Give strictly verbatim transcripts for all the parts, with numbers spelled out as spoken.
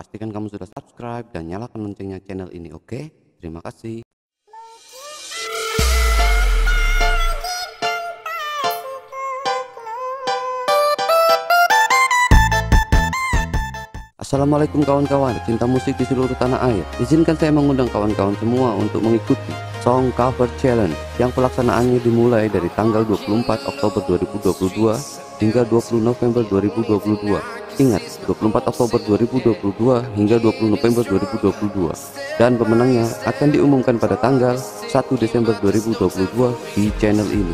Pastikan kamu sudah subscribe dan nyalakan loncengnya channel ini, oke? Terima kasih. Assalamualaikum kawan-kawan cinta musik di seluruh tanah air. Izinkan saya mengundang kawan-kawan semua untuk mengikuti Song Cover Challenge yang pelaksanaannya dimulai dari tanggal dua puluh empat Oktober dua ribu dua puluh dua hingga dua puluh November dua ribu dua puluh dua. Ingat, dua puluh empat Oktober dua ribu dua puluh dua hingga dua puluh November dua ribu dua puluh dua. Dan pemenangnya akan diumumkan pada tanggal satu Desember dua ribu dua puluh dua di channel ini.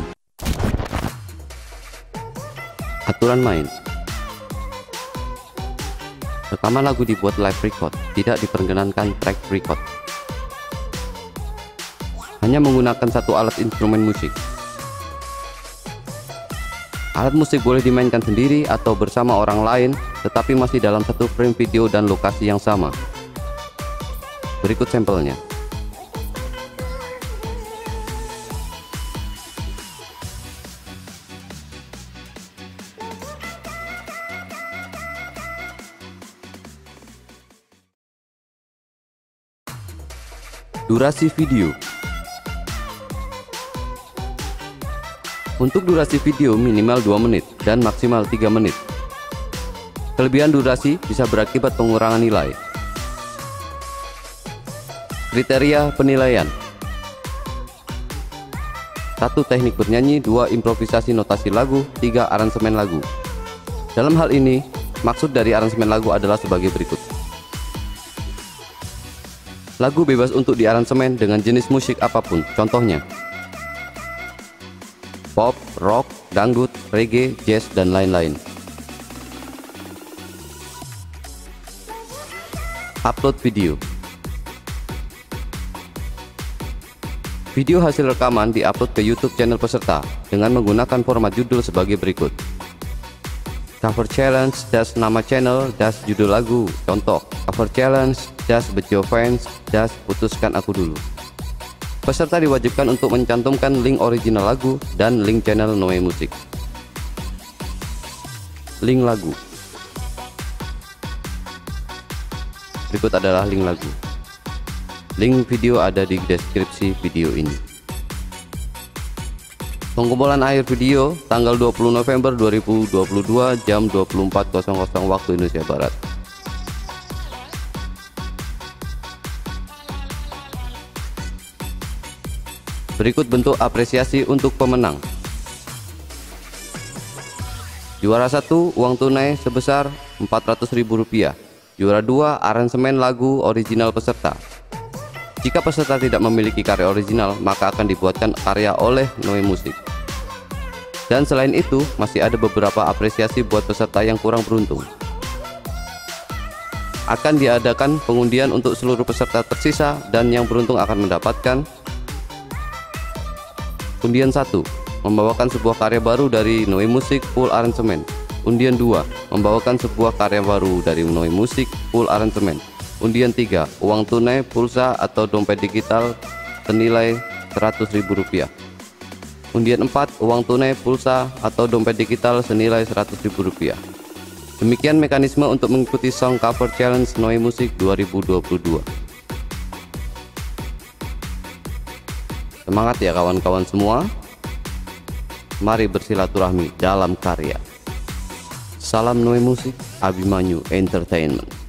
Aturan main: rekaman lagu dibuat live record, tidak diperkenankan track record. Hanya menggunakan satu alat instrumen musik. Alat musik boleh dimainkan sendiri atau bersama orang lain, tetapi masih dalam satu frame video dan lokasi yang sama. Berikut sampelnya. Durasi video. Untuk durasi video minimal dua menit dan maksimal tiga menit. Kelebihan durasi bisa berakibat pengurangan nilai. Kriteria penilaian: satu Teknik bernyanyi, dua Improvisasi notasi lagu, tiga Aransemen lagu. Dalam hal ini, maksud dari aransemen lagu adalah sebagai berikut. Lagu bebas untuk diaransemen dengan jenis musik apapun, contohnya pop, rock, dangdut, reggae, jazz, dan lain-lain. Upload video. Video hasil rekaman diupload ke YouTube channel peserta dengan menggunakan format judul sebagai berikut: Cover Challenge dash nama channel dash judul lagu. Contoh, Cover Challenge dash Bejo Fans dash Putuskan Aku Dulu. Peserta diwajibkan untuk mencantumkan link original lagu dan link channel Noe Music. Link lagu. Berikut adalah link lagu. Link video ada di deskripsi video ini. Pengumpulan akhir video tanggal dua puluh November dua ribu dua puluh dua jam dua puluh empat waktu Indonesia Barat. Berikut bentuk apresiasi untuk pemenang. Juara satu, uang tunai sebesar empat ratus ribu rupiah. Juara dua, aransemen lagu original peserta. Jika peserta tidak memiliki karya original, maka akan dibuatkan karya oleh Noe Music. Dan selain itu, masih ada beberapa apresiasi buat peserta yang kurang beruntung. Akan diadakan pengundian untuk seluruh peserta tersisa, dan yang beruntung akan mendapatkan undian satu, membawakan sebuah karya baru dari Noe Music full aransemen. Undian dua, membawakan sebuah karya baru dari Noe Music full aransemen. Undian tiga, uang tunai, pulsa atau dompet digital senilai seratus ribu rupiah. Undian empat, uang tunai, pulsa atau dompet digital senilai seratus ribu rupiah. Demikian mekanisme untuk mengikuti Song Cover Challenge Noe Music dua ribu dua puluh dua. Semangat ya kawan-kawan semua. Mari bersilaturahmi dalam karya. Salam Noe Music, Abimanyu Entertainment.